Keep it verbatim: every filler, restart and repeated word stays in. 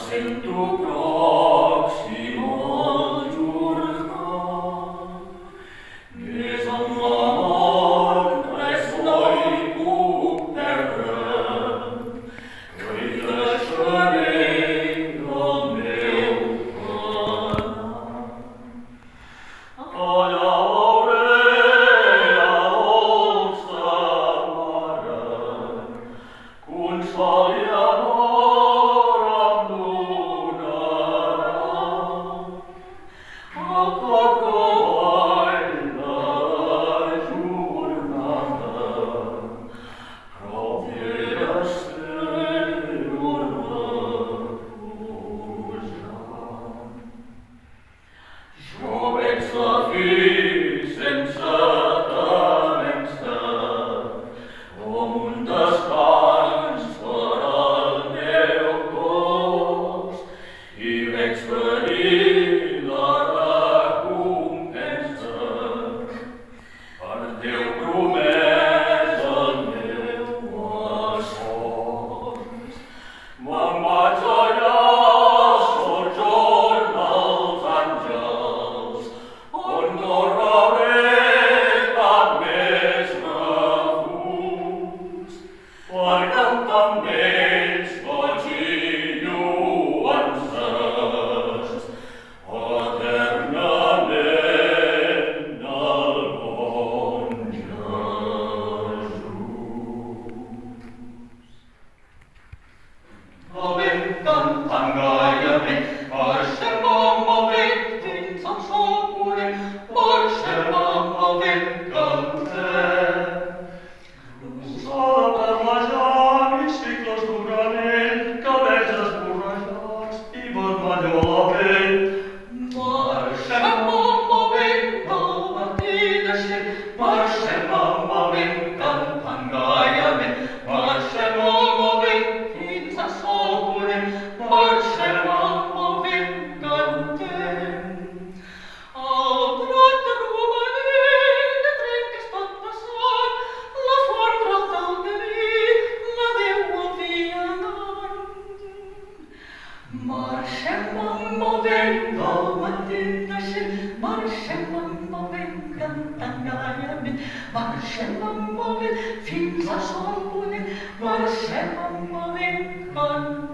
in tu proximo giurno, nesam amor res noi puperem, quae lasciare o meu pana. Alla aurea osta mare, cum solia moram lunara, a poco vaina giornata, propria serur refusa. Jovex la vis sensatamente, o mundas cans for al meu cos, i vex venir la recompensa, per Déu promès el meu esforç. Me'n vaig allà, sojorn als àngels, on no rebré cap més refús, per cantar amb ells goig i lluances, eternament al bon Jesús. Movent, cantant gaiament, marxem, movent, fins al sopore, marxem, movent, cantem. Cruzada per la llar i cicles durament, cabells esborrejats i vermellor la pell. Marxem, movent, al matí naixent, marxem, movent, cantant gaiament, marxem, movent, fins a sopore, marxem, movent, cantem. El brot de romaní que trenques tot passant, la font del camí, la Déu el dia anant. Marxem, movent, al matí naixent, marxem, movent, cantant gaiament, marxem, movent, fins a sol ponent, marxem, movent, cantem.